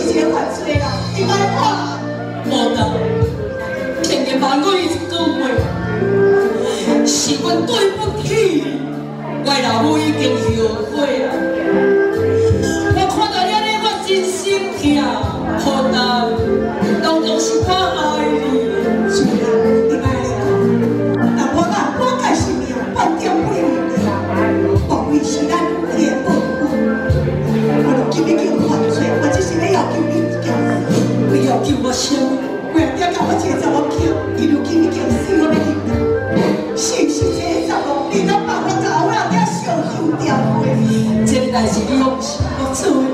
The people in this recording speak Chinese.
就是一个犯罪啦，你莫看。 无当，天天把我一句话，是阮对不起你，我老母已经后悔啊。我看到了你，我真心痛，好当当作是我害你。 是啊，你莫安尼讲。但我家是命，半点不容易。保卫是咱的保护。我若今日叫犯罪，我只是要求你一件事。 你要求我啥？ 我点甲我一个查某囝，伊如今已经死我要认啦。是不是这个查某？你敢帮我查某仔了小丢掉袂？ 这个代志你放心，我做。